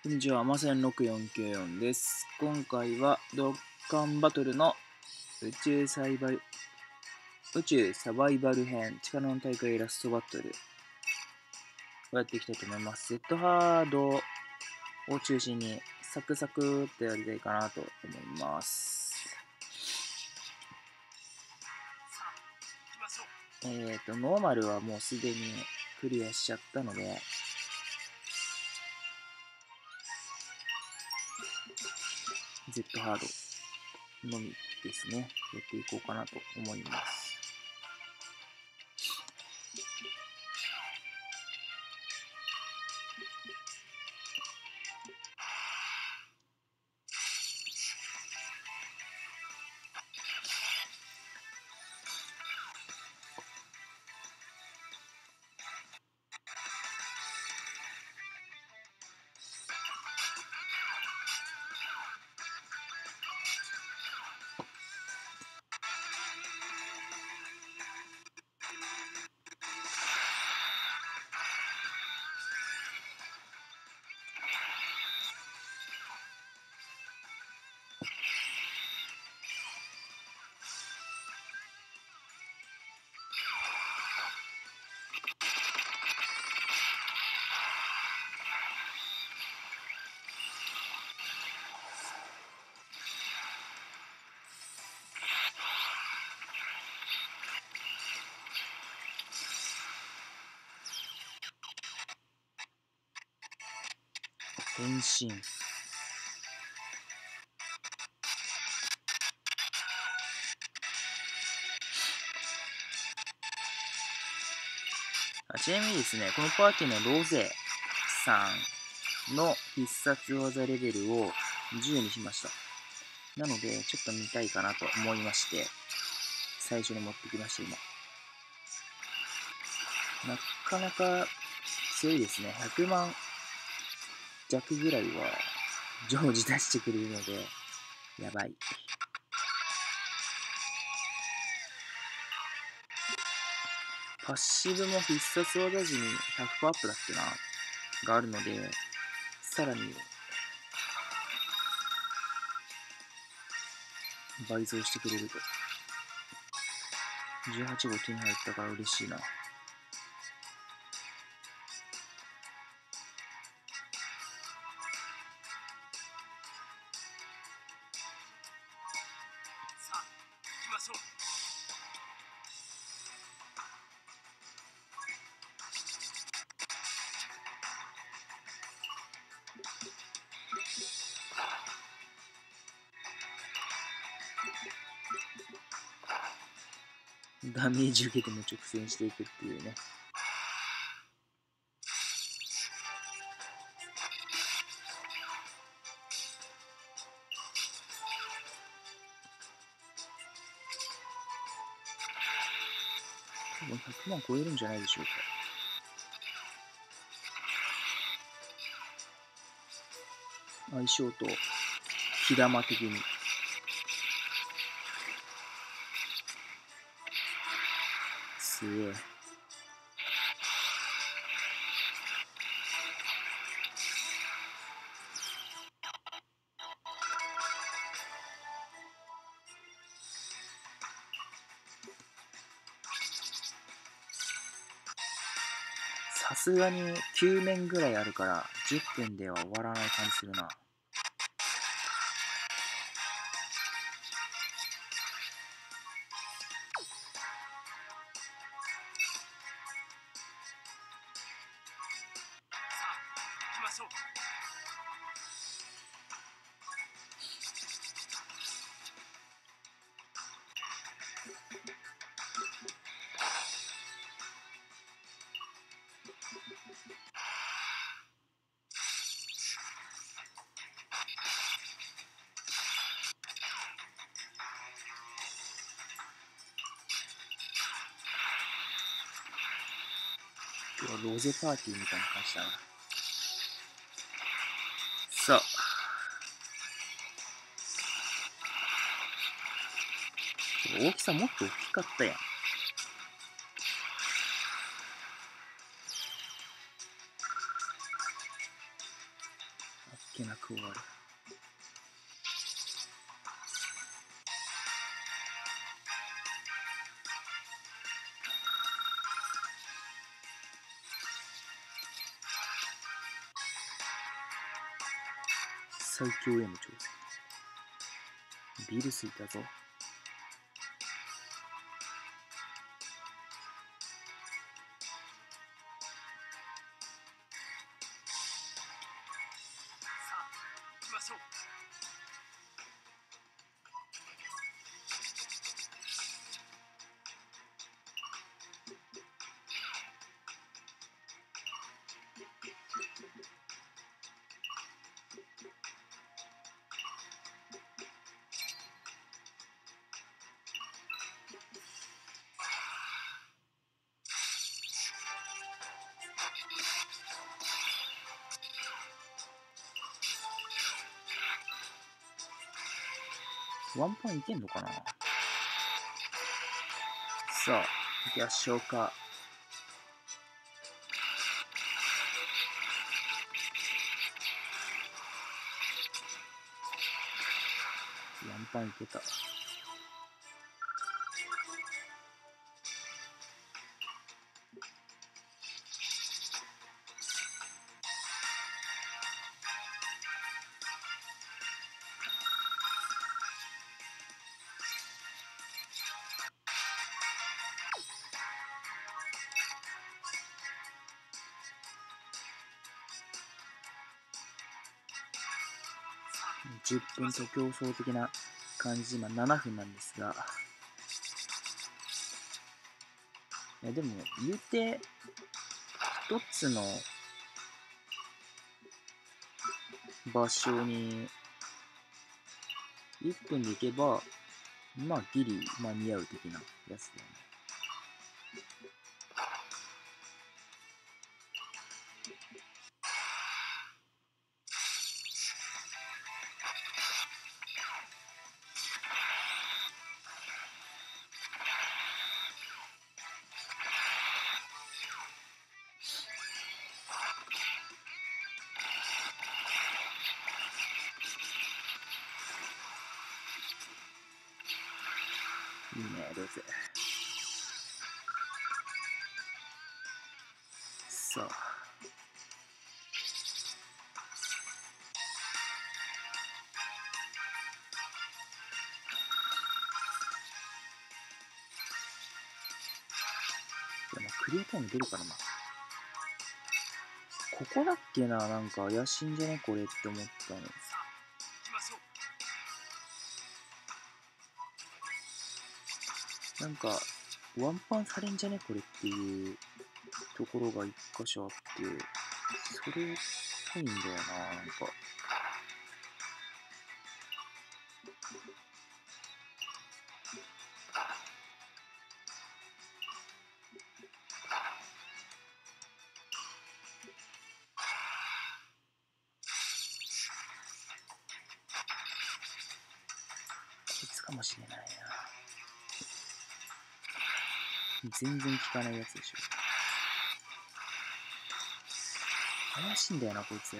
こんにちは、まさん6494です。今回はドッカンバトルの宇宙サバイバル編、力の大会ラストバトルをやっていきたいと思います。セットハードを中心にサクサクってやりたいかなと思います。ノーマルはもうすでにクリアしちゃったので、Z ハードのみですね、やっていこうかなと思います。変身。ちなみにですね、このパーティーのロゼさんの必殺技レベルを10にしました。なので、ちょっと見たいかなと思いまして、最初に持ってきました、今。なかなか強いですね。100万弱ぐらいは常時出してくれるので、やばい。パッシブも必殺技時に100%アップだっけながあるので、さらに倍増してくれると。18号手に入ったから嬉しいな。ダメージ受けても直線していくっていうね。多分100万超えるんじゃないでしょうか。相性と火玉的に。すげえ。さすがに9面ぐらいあるから10分では終わらない感じするな。今日はロゼパーティーみたいな感じだな。さあ。大きさもっと大きかったやん。 けなく終わる。最強への挑戦。ビールスいたぞ。ワンパンいけんのかな。さあ、行きましょうか。ワンパンいけた。10分と競争的な感じ、今7分なんですが、いやでも言うて一つの場所に1分で行けば、まあギリ間に合う的なやつだよね。いいね、ロゼ。さあ。でもクリアタイム出るからな。ここだっけな、なんか怪しいんじゃねこれって思ったの。なんか、ワンパンされんじゃねこれっていうところが一箇所あって、それっぽいんだよな、なんか。こいつかもしれないな。全然効かないやつでしょ。怪しいんだよな、こいつ。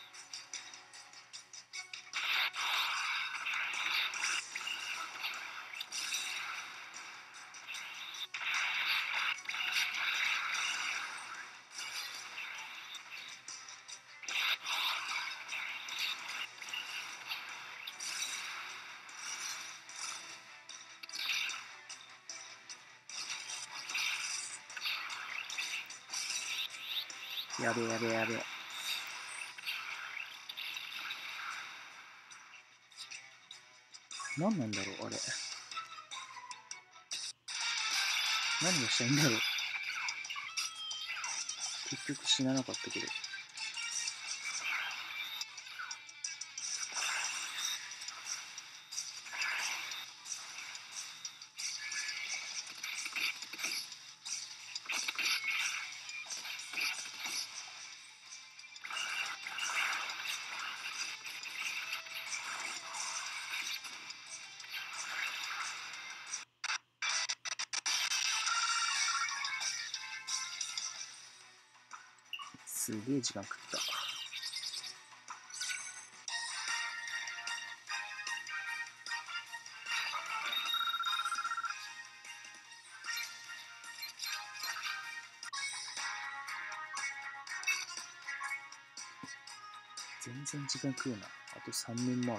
やべえやべえやべえ。何なんだろう、あれ。何がしたいんだろう。結局死ななかったけど。すげえ時間食った。 全然時間食うな。あと3面もある。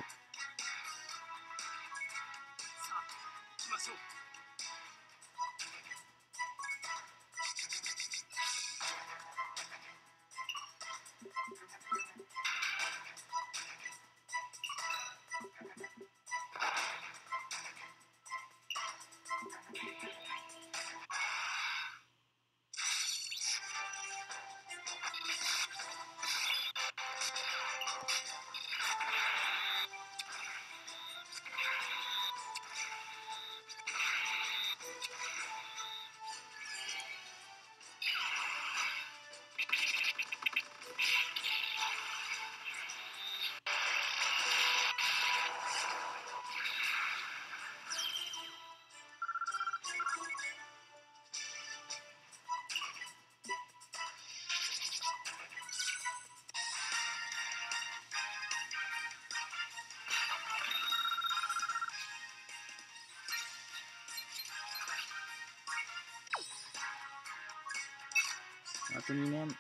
あと2年。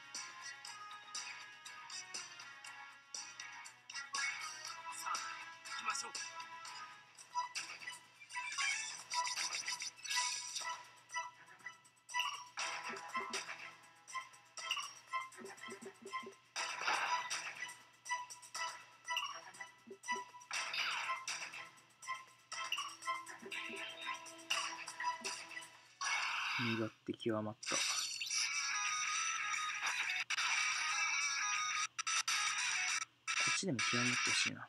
身勝手極まった。こっちでも極まってほしいな。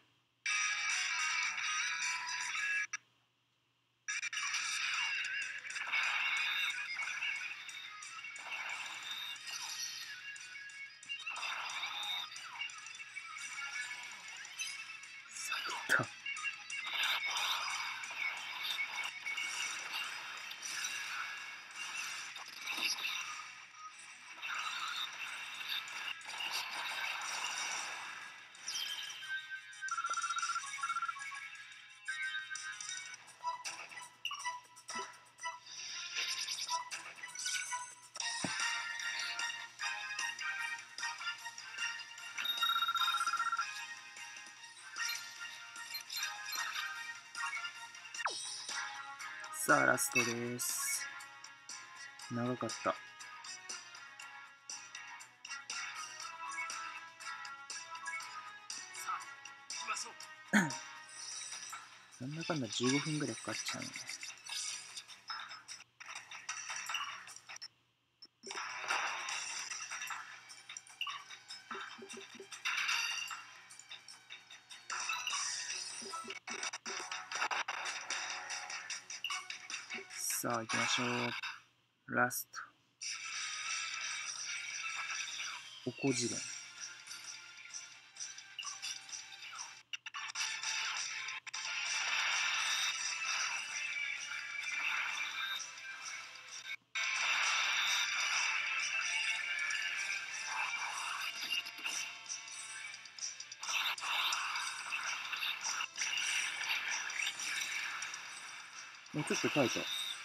下げた。さあ、ラストです。長かった。なんだかんだ15分ぐらいかかっちゃうね。さあ、行きましょう。ラスト。おこじ連。もうちょっとタイト。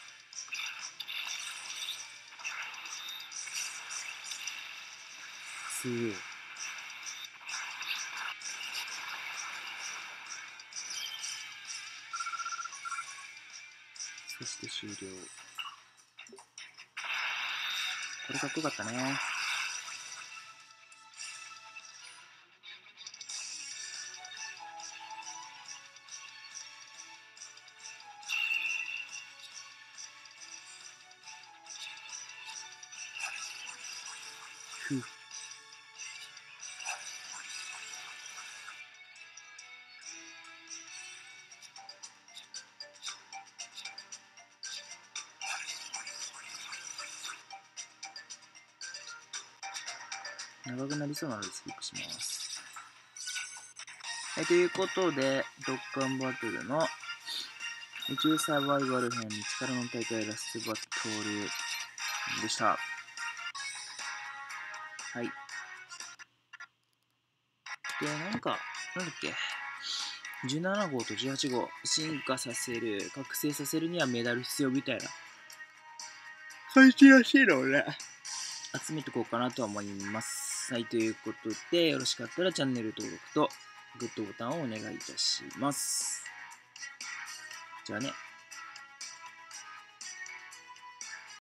すげえ。そして終了。これかっこよかったね。ふう。長くなりそうなのでスキップします。ということで、ドッカンバトルの宇宙サバイバル編力の大会ラストバトルでした。はい。で、なんだっけ。17号と18号、進化させる、覚醒させるにはメダル必要みたいな感じらしいのをね、集めていこうかなと思います。 はい、ということで、よろしかったらチャンネル登録とグッドボタンをお願いいたします。じゃあね。